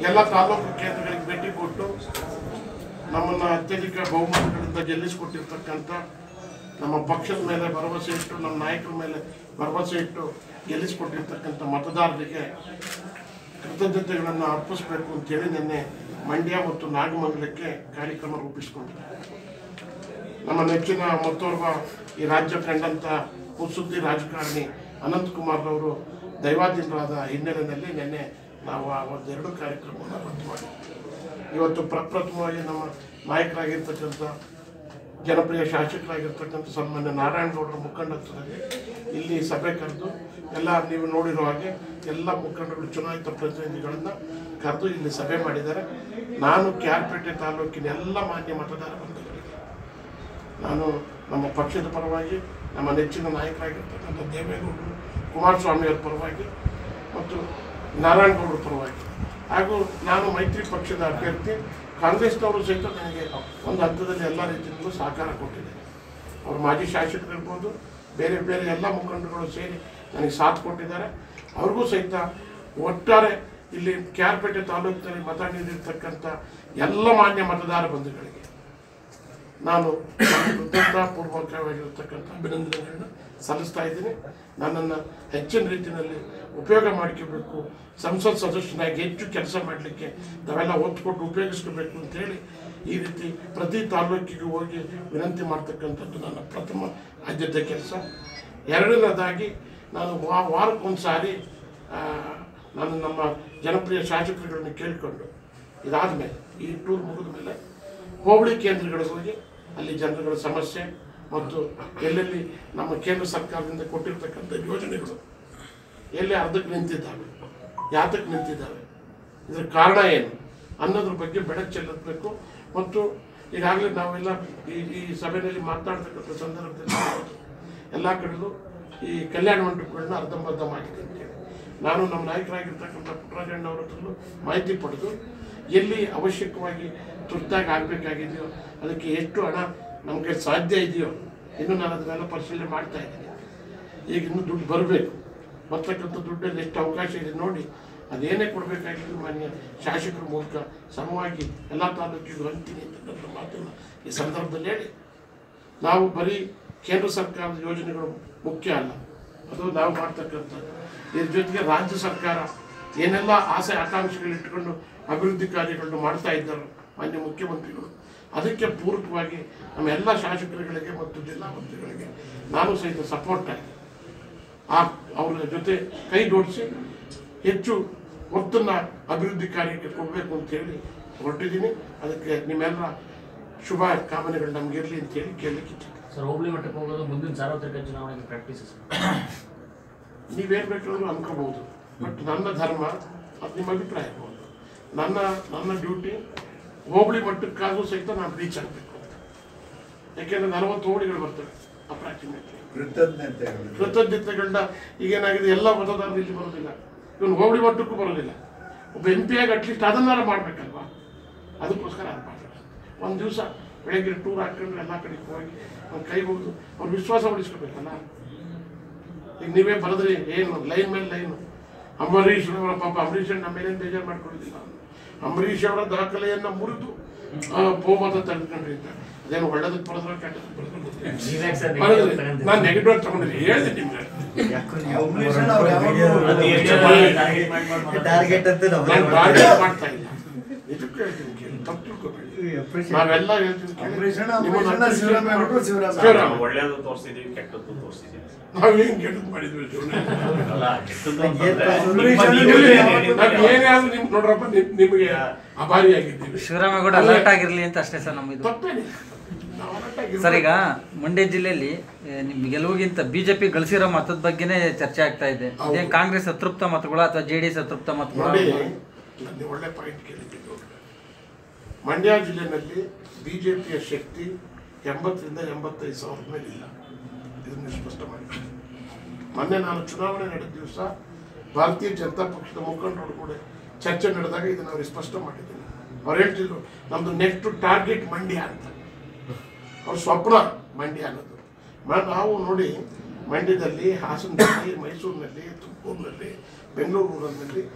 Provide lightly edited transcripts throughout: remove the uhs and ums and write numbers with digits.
ಎಲ್ಲ ತಾಲೂಕು ಕೇಂದ್ರಗಳಿಗೆ ಭೇಟಿ ಕೊಟ್ಟು ನಮ್ಮನ್ನು ಅತ್ಯಧಿಕ ಬಹುಮತಗಳಿಂದ ಗೆಲ್ಲಿಸಿಕೊಟ್ಟಿರ್ತಕ್ಕಂಥ ನಮ್ಮ ಪಕ್ಷದ ಮೇಲೆ ಭರವಸೆ ಇಟ್ಟು ನಮ್ಮ ನಾಯಕರ ಮೇಲೆ ಭರವಸೆ ಇಟ್ಟು ಗೆಲ್ಲಿಸಿಕೊಟ್ಟಿರ್ತಕ್ಕಂಥ ಮತದಾರರಿಗೆ ಕೃತಜ್ಞತೆಗಳನ್ನು ಅರ್ಪಿಸಬೇಕು ಅಂತೇಳಿ ನಿನ್ನೆ ಮಂಡ್ಯ ಮತ್ತು ನಾಗಮಂಗಲಕ್ಕೆ ಕಾರ್ಯಕ್ರಮ ರೂಪಿಸಿಕೊಂಡಿದ್ದಾರೆ. ನಮ್ಮ ನೆಚ್ಚಿನ ಮತ್ತೋರ್ವ ಈ ರಾಜ್ಯ ಕಂಡಂಥ ಸುದ್ದಿ ರಾಜಕಾರಣಿ ಅನಂತಕುಮಾರ್ರವರು ದೈವಾಧೀನರಾದ ಹಿನ್ನೆಲೆಯಲ್ಲಿ ನಿನ್ನೆ ನಾವು ಆ ಒಂದೆರಡು ಕಾರ್ಯಕ್ರಮವನ್ನು ರದ್ದು ಮಾಡಿದ್ವಿ. ಇವತ್ತು ಪ್ರಪ್ರಥಮವಾಗಿ ನಮ್ಮ ನಾಯಕರಾಗಿರ್ತಕ್ಕಂಥ ಜನಪ್ರಿಯ ಶಾಸಕರಾಗಿರ್ತಕ್ಕಂಥ ಸನ್ಮಾನ್ಯ ನಾರಾಯಣಗೌಡರ ಮುಖಂಡತ್ವದಲ್ಲಿ ಇಲ್ಲಿ ಸಭೆ ಕರೆದು ಎಲ್ಲ ನೀವು ನೋಡಿರೋ ಹಾಗೆ ಎಲ್ಲ ಮುಖಂಡರು ಚುನಾಯಿತ ಪ್ರತಿನಿಧಿಗಳನ್ನು ಕರೆದು ಇಲ್ಲಿ ಸಭೆ ಮಾಡಿದ್ದಾರೆ. ನಾನು ಕ್ಯಾರ್ಪೇಟೆ ತಾಲೂಕಿನ ಎಲ್ಲ ಮಾನ್ಯ ಮತದಾರ ಬಂಧುಗಳಿಗೆ ನಾನು ನಮ್ಮ ಪಕ್ಷದ ಪರವಾಗಿ ನಮ್ಮ ನೆಚ್ಚಿನ ನಾಯಕರಾಗಿರ್ತಕ್ಕಂಥ ದೇವೇಗೌಡರು ಕುಮಾರಸ್ವಾಮಿಯವರ ಪರವಾಗಿ ಮತ್ತು ನಾರಾಯಣಗೌಡರ ಪರವಾಗಿ ಹಾಗೂ ನಾನು ಮೈತ್ರಿ ಪಕ್ಷದ ಅಭ್ಯರ್ಥಿ ಕಾಂಗ್ರೆಸ್ನವರು ಸಹಿತ ನನಗೆ ಒಂದು ಹಂತದಲ್ಲಿ ಎಲ್ಲ ರೀತಿಯಲ್ಲೂ ಸಹಕಾರ ಕೊಟ್ಟಿದ್ದಾರೆ. ಅವರು ಮಾಜಿ ಶಾಸಕರಿರ್ಬೋದು, ಬೇರೆ ಬೇರೆ ಎಲ್ಲ ಮುಖಂಡರುಗಳು ಸೇರಿ ನನಗೆ ಸಾಥ್ ಕೊಟ್ಟಿದ್ದಾರೆ. ಅವ್ರಿಗೂ ಸಹಿತ ಒಟ್ಟಾರೆ ಇಲ್ಲಿ ಕ್ಯಾರ್ಪೇಟೆ ತಾಲೂಕಿನಲ್ಲಿ ಮತ ನೀಡಿರ್ತಕ್ಕಂಥ ಎಲ್ಲ ಮಾನ್ಯ ಮತದಾರ ಬಂಧುಗಳಿಗೆ ನಾನು ಕೃತಜ್ಞತಾಪೂರ್ವಕವಾಗಿರ್ತಕ್ಕಂಥ ಅಭಿನಂದನೆಗಳನ್ನು ಸಲ್ಲಿಸ್ತಾ ಇದ್ದೀನಿ. ನನ್ನನ್ನು ಹೆಚ್ಚಿನ ರೀತಿಯಲ್ಲಿ ಉಪಯೋಗ ಮಾಡ್ಕೋಬೇಕು, ಸಂಸತ್ ಸದಸ್ಯನಾಗಿ ಹೆಚ್ಚು ಕೆಲಸ ಮಾಡಲಿಕ್ಕೆ ನಾವೆಲ್ಲ ಒತ್ತು ಕೊಟ್ಟು ಉಪಯೋಗಿಸ್ಕೋಬೇಕು ಅಂತೇಳಿ ಈ ರೀತಿ ಪ್ರತಿ ತಾಲೂಕಿಗೆ ಹೋಗಿ ವಿನಂತಿ ಮಾಡ್ತಕ್ಕಂಥದ್ದು ನನ್ನ ಪ್ರಥಮ ಆದ್ಯತೆ ಕೆಲಸ. ಎರಡನೇದಾಗಿ ನಾನು ವಾರಕ್ಕೊಂದು ಸಾರಿ ನಾನು ನಮ್ಮ ಜನಪ್ರಿಯ ಶಾಸಕರುಗಳನ್ನು ಕೇಳಿಕೊಂಡು ಇದಾದ ಮೇಲೆ ಈ ಟೂರ್ ಮುಗಿದ ಮೇಲೆ ಹೋಬಳಿ ಕೇಂದ್ರಗಳಿಗೆ ಹೋಗಿ ಅಲ್ಲಿ ಜನರುಗಳ ಸಮಸ್ಯೆ ಮತ್ತು ಎಲ್ಲೆಲ್ಲಿ ನಮ್ಮ ಕೇಂದ್ರ ಸರ್ಕಾರದಿಂದ ಕೊಟ್ಟಿರ್ತಕ್ಕಂಥ ಯೋಜನೆಗಳು ಎಲ್ಲಿ ಅರ್ಧಕ್ಕೆ ನಿಂತಿದ್ದಾವೆ, ಯಾತಕ್ಕೆ ನಿಂತಿದ್ದಾವೆ, ಇದರ ಕಾರಣ ಏನು ಅನ್ನೋದ್ರ ಬಗ್ಗೆ ಬೆಳಕು ಚೆಲ್ಲಬೇಕು. ಮತ್ತು ಈಗಾಗಲೇ ನಾವೆಲ್ಲ ಈ ಸಭೆಯಲ್ಲಿ ಮಾತನಾಡ್ತಕ್ಕಂಥ ಸಂದರ್ಭದಲ್ಲಿ ಎಲ್ಲ ಕಡೆಯೂ ಈ ಕಲ್ಯಾಣ ಮಂಟಪಗಳನ್ನ ಅರ್ಧಂಬರ್ಧ ಮಾಡಿದೆ ಅಂತೇಳಿ ನಾನು ನಮ್ಮ ನಾಯಕರಾಗಿರ್ತಕ್ಕಂಥ ಪುಟ್ಟರಾಜಣ್ಣವ್ರ ಹತ್ರಲ್ಲೂ ಮಾಹಿತಿ ಪಡೆದು ಎಲ್ಲಿ ಅವಶ್ಯಕವಾಗಿ ತುರ್ತಾಗಿ ಆಗಬೇಕಾಗಿದೆಯೋ ಅದಕ್ಕೆ ಎಷ್ಟು ಹಣ ನಮಗೆ ಸಾಧ್ಯ ಇದೆಯೋ ಇನ್ನೂ ನಾನು ಅದನ್ನೆಲ್ಲ ಪರಿಶೀಲನೆ ಮಾಡ್ತಾ ಇದ್ದೀನಿ. ಈಗ ಇನ್ನೂ ದುಡ್ಡು ಬರಬೇಕು, ಬರ್ತಕ್ಕಂಥ ದುಡ್ಡಲ್ಲಿ ಎಷ್ಟು ಅವಕಾಶ ಇದೆ ನೋಡಿ ಅದೇನೇ ಕೊಡಬೇಕಾಗಿದ್ದು ಮಾನ್ಯ ಶಾಸಕರ ಮೂಲಕ ಸಮವಾಗಿ ಎಲ್ಲ ತಾಲೂಕಿಗೂ ಹಂಚ್ತೀನಿ ಅಂತಕ್ಕಂಥ ಮಾತನ್ನು ಈ ಸಂದರ್ಭದಲ್ಲಿ ಹೇಳಿ, ನಾವು ಬರೀ ಕೇಂದ್ರ ಸರ್ಕಾರದ ಯೋಜನೆಗಳು ಮುಖ್ಯ ಅಲ್ಲ, ಅದು ನಾವು ಮಾಡ್ತಕ್ಕಂಥದ್ದು. ಇದ್ರ ಜೊತೆಗೆ ರಾಜ್ಯ ಸರ್ಕಾರ ಏನೆಲ್ಲ ಆಸೆ ಆಕಾಂಕ್ಷೆಗಳು ಇಟ್ಕೊಂಡು ಅಭಿವೃದ್ಧಿ ಕಾರ್ಯಗಳನ್ನು ಮಾಡ್ತಾ ಇದ್ದಾರೆ ಮಾನ್ಯ ಮುಖ್ಯಮಂತ್ರಿಗಳು, ಅದಕ್ಕೆ ಪೂರಕವಾಗಿ ನಮ್ಮ ಎಲ್ಲ ಶಾಸಕರುಗಳಿಗೆ ಮತ್ತು ಜಿಲ್ಲಾ ಮಂತ್ರಿಗಳಿಗೆ ನಾನು ಸಹಿತ ಸಪೋರ್ಟ್ ಆಗಿ ಅವರ ಜೊತೆ ಕೈ ಜೋಡಿಸಿ ಹೆಚ್ಚು ಒತ್ತನ್ನು ಅಭಿವೃದ್ಧಿ ಕಾರ್ಯಕ್ಕೆ ಕೊಡಬೇಕು ಅಂತೇಳಿ ಹೊರಟಿದ್ದೀನಿ. ಅದಕ್ಕೆ ನಿಮ್ಮೆಲ್ಲ ಶುಭ ಕಾಮನೆಗಳು ನಮಗಿರಲಿ ಅಂತೇಳಿ ಕೇಳಲಿಕ್ಕೆ ಸರ್. ಹೋಬಳಿ ಮಟ್ಟಕ್ಕೆ ಹೋಗೋದು ಮುಂದಿನ ಸಾರ್ವತ್ರಿಕ ಚುನಾವಣೆಗೆ ಪ್ರಾಕ್ಟೀಸಸ್ ನೀವೇನು ಬೇಕಾದ್ರೂ ಅನ್ಕೋಬಹುದು, ಬಟ್ ನನ್ನ ಧರ್ಮ ಅದು ನಿಮ್ಮ ಅಭಿಪ್ರಾಯ ಇರ್ಬೋದು. ನನ್ನ ಡ್ಯೂಟಿ ಹೋಬಳಿ ಮಟ್ಟಕ್ಕಾದರೂ ಸಹಿತ ನಾನು ರೀಚ್ ಆಗಬೇಕು. ಯಾಕೆಂದರೆ 40 ಹೋಬಳಿಗಳು ಬರ್ತವೆ ಅಪ್ರಾಕ್ಸಿಮೇಟ್ಲಿ. ಕೃತಜ್ಞತೆಗಳನ್ನ ಈಗೇನಾಗಿದೆ ಎಲ್ಲ ಮತದಾರರು ಇಲ್ಲಿ ಬರೋದಿಲ್ಲ, ಇವನು ಹೋಬಳಿ ಮಟ್ಟಕ್ಕೂ ಬರೋದಿಲ್ಲ. ಒಬ್ಬ MP ಆಗಿ ಅಟ್ಲೀಸ್ಟ್ ಅದನ್ನಾರ ಮಾಡಬೇಕಲ್ವಾ, ಅದಕ್ಕೋಸ್ಕರ ಅದು ಮಾಡ್ತಾರೆ. ಒಂದು ದಿವಸ ಬೆಳಗ್ಗೆ ಟೂರ್ ಹಾಕೊಂಡ್ರೆ ಎಲ್ಲ ಕಡೆಗೆ ಹೋಗಿ ಒಂದು ಕೈ ಹೋಗುದು ಅವ್ರು ವಿಶ್ವಾಸ ಉಳಿಸ್ಕೋಬೇಕಲ್ಲ. ಈಗ ನೀವೇ ಬರೆದ್ರಿ ಏನು ಲೈನ್ ಮೇಲೆ ಲೈನು, ಅಂಬರೀಷ್ ಅವರ ಪಾಪ ಅಂಬರೀಷ್ ನಮ್ಮ ಮೇಲೇನು ಬೇಜಾರು ಮಾಡ್ಕೊಳ್ಳೋದಿಲ್ಲ. ಅಂಬರೀಷ್ ಅವರ ದಾಖಲೆಯನ್ನು ಮುರಿದು ಬಹುಮತ ತೆಗೆದುಕೊಂಡ್ರಿ ಅಂತ ಅದೇನು ಒಳ್ಳೇದಕ್ಕೆ ಬರೆದ್ರೆ ಕೆಟ್ಟದಕ್ಕೆ ಬರೆದ್ರೆ ನಾನು ನೆಗೆಟಿವ್ ತಗೊಂಡಿದ್ದೆ ಹೇಳಿದೆ ನಿಮ್ಗೆ. ಮಾಡ್ತಾ ಇಲ್ಲ, ಇದಕ್ಕೆ ಹೇಳ್ತೀನಿ ಕೇಳಿ, ತಪ್ಪು ತಿಳ್ಕೊಬೇಡಿ. ನಾವೆಲ್ಲ ಹೇಳ್ತೀನಿ ನಾವೇನು ಕೆಟ್ಟದ್ದು ಮಾಡಿದ್ವಿ ಏನಾದ್ರು ನಿಮ್ಗೆ ನೋಡ್ರಪ್ಪ ನಿಮಗೆ ಅಭಾರಿಯಾಗಿದ್ದೀವಿ. ಶಿವರಾಮೇಗೌಡ ಅಲರ್ಟ್ ಆಗಿರ್ಲಿ ಅಂತ ಅಷ್ಟೇ ಸರ್ ನಮ್ಮಿದು. ಸರ್ ಈಗ ಮಂಡ್ಯ ಜಿಲ್ಲೆಯಲ್ಲಿ ನಿಮ್ ಗೆಲುವಿಗಿಂತ ಬಿಜೆಪಿ ಗಳಿಸಿರೋ ಮತದ ಬಗ್ಗೆನೇ ಚರ್ಚೆ ಆಗ್ತಾ ಇದೆ. ಇದೇ ಕಾಂಗ್ರೆಸ್ ಅತೃಪ್ತ ಮತಗಳು ಅಥವಾ JDS ಅತೃಪ್ತ ಮತಗಳು? ಒಳ್ಳೆ ಪಾಯಿಂಟ್ ಕೇಳಿದ್ದು. ಮಂಡ್ಯ ಜಿಲ್ಲೆಯಲ್ಲಿ ಬಿಜೆಪಿಯ ಶಕ್ತಿ 80ರಿಂದ 85 ಸಾವಿರದ ಮೇಲೆ ಇಲ್ಲ, ಇದನ್ನು ಸ್ಪಷ್ಟ ಮಾಡಿ. ಮೊನ್ನೆ ನಾನು ಚುನಾವಣೆ ನಡೆದ ದಿವಸ ಭಾರತೀಯ ಜನತಾ ಪಕ್ಷದ ಮುಖಂಡರು ಕೂಡ ಚರ್ಚೆ ನಡೆದಾಗ ಇದನ್ನು ಅವ್ರಿಗೆ ಸ್ಪಷ್ಟ ಮಾಡಿದ್ದೀನಿ. ಅವ್ರು ಹೇಳ್ತಿದ್ರು ನಮ್ಮದು ನೆಕ್ಸ್ಟ್ ಟಾರ್ಗೆಟ್ ಮಂಡ್ಯ ಅಂತ, ಅವ್ರ ಸ್ವಪ್ನ ಮಂಡ್ಯ ಅನ್ನೋದು. ನಾವು ನೋಡಿ ಮಂಡ್ಯದಲ್ಲಿ, ಹಾಸನದಲ್ಲಿ, ಮೈಸೂರಿನಲ್ಲಿ, ತುಮಕೂರಿನಲ್ಲಿ, ಬೆಂಗಳೂರಿನಲ್ಲಿ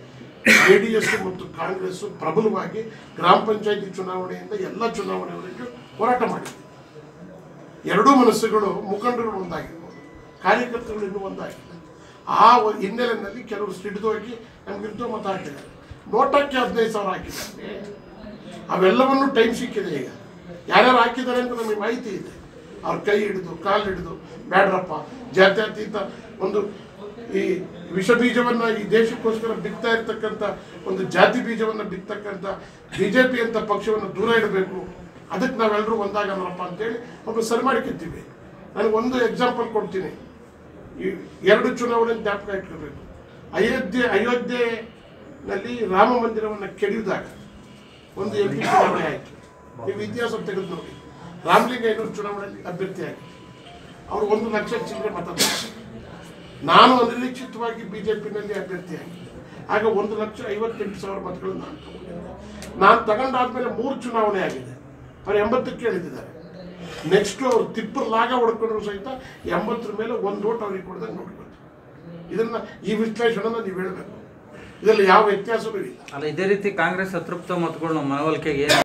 JDS ಮತ್ತು ಕಾಂಗ್ರೆಸ್ ಪ್ರಬಲವಾಗಿ ಗ್ರಾಮ ಪಂಚಾಯತಿ ಚುನಾವಣೆಯಿಂದ ಎಲ್ಲ ಚುನಾವಣೆವರೆಗೂ ಹೋರಾಟ ಮಾಡಿದೆ. ಎರಡೂ ಮನಸ್ಸುಗಳು ಮುಖಂಡರುಗಳು ಒಂದಾಗಿರ್ಬೋದು, ಕಾರ್ಯಕರ್ತರು ಇನ್ನೂ ಒಂದಾಗಿಲ್ಲ. ಆ ಹಿನ್ನೆಲೆಯಲ್ಲಿ ಕೆಲವರು ಸಿಡಿದೋಗಿ ನಮ್ಗೆ ವಿರುದ್ಧ ಮತ ಹಾಕಿದ್ದಾರೆ. ನೋಟಕ್ಕೆ 15,000 ಹಾಕಿದ್ದಾರೆ. ಅವೆಲ್ಲವನ್ನು ಟೈಮ್ ಸಿಕ್ಕಿದೆ. ಈಗ ಯಾರ್ಯಾರು ಹಾಕಿದ್ದಾರೆ ಅಂತ ನಮಗೆ ಮಾಹಿತಿ ಇದೆ. ಅವ್ರ ಕೈ ಹಿಡಿದು ಕಾಲು ಹಿಡಿದು ಬ್ಯಾಡ್ರಪ್ಪ, ಜಾತ್ಯತೀತ ಒಂದು ಈ ವಿಷ ಬೀಜವನ್ನು ಈ ದೇಶಕ್ಕೋಸ್ಕರ ಬಿತ್ತಾ ಇರ್ತಕ್ಕಂಥ ಒಂದು ಜಾತಿ ಬೀಜವನ್ನು ಬಿತ್ತಕ್ಕಂಥ BJP ಅಂತ ಪಕ್ಷವನ್ನು ದೂರ ಇಡಬೇಕು, ಅದಕ್ಕೆ ನಾವೆಲ್ಲರೂ ಒಂದಾಗಲ್ಲಪ್ಪ ಅಂತೇಳಿ ಒಬ್ಬ ಸರಿ ಮಾಡಿಕೊಳ್ತೀವಿ. ನನಗೊಂದು ಎಕ್ಸಾಂಪಲ್ ಕೊಡ್ತೀನಿ. ಈ 2 ಚುನಾವಣೆ ಜ್ಞಾಪಕ ಇಟ್ಕೋಬೇಕು. ಅಯೋಧ್ಯೆನಲ್ಲಿ ರಾಮ ಮಂದಿರವನ್ನು ಕೆಡಿದಾಗ ಒಂದು MP ಚುನಾವಣೆ ಆಯಿತು. ನೀವು ಇತಿಹಾಸ ತೆಗೆದು ನೋಡಿ. ರಾಮಲಿಂಗಯ್ಯನವರು ಚುನಾವಣೆಯಲ್ಲಿ ಅಭ್ಯರ್ಥಿಯಾಗಿ ಅವರು 1 ಲಕ್ಷ ಚಿಲ್ಲರೆ ಮತ. ನಾನು ಅನಿರೀಕ್ಷಿತವಾಗಿ BJPನಲ್ಲಿ ಅಭ್ಯರ್ಥಿಯಾಗಿದ್ದೆ. ಆಗ 1,58,000 ಮತಗಳನ್ನು ನಾನು ತಗೊಂಡಿದ್ದೆ. ನಾನು ತಗೊಂಡಾದ್ಮೇಲೆ 3 ಚುನಾವಣೆ ಆಗಿದೆ. ಅವ್ರು 80ಕ್ಕೆ ಹೇಳಿದ್ದಾರೆ. ನೆಕ್ಸ್ಟ್ ಅವ್ರು ತಿಪ್ಪರ್ ಲಾಗ ಹೊಡ್ಕೊಂಡ್ರು ಸಹಿತ 80 ಮೇಲೆ 1 ಓಟ್ ಅವ್ರಿಗೆ ಕೊಡ್ದಂಗೆ ನೋಡ್ಬೇಕು. ಇದನ್ನ ಈ ವಿಶ್ಲೇಷಣೆನ ನೀವು ಹೇಳಬೇಕು. ಇದರಲ್ಲಿ ಯಾವ ವ್ಯತ್ಯಾಸವೂ ಇಲ್ಲ. ಅಲ್ಲ, ಇದೇ ರೀತಿ ಕಾಂಗ್ರೆಸ್ ಅತೃಪ್ತ ಮತಗಳನ್ನ ಮನವೊಲಿಕೆಗೆ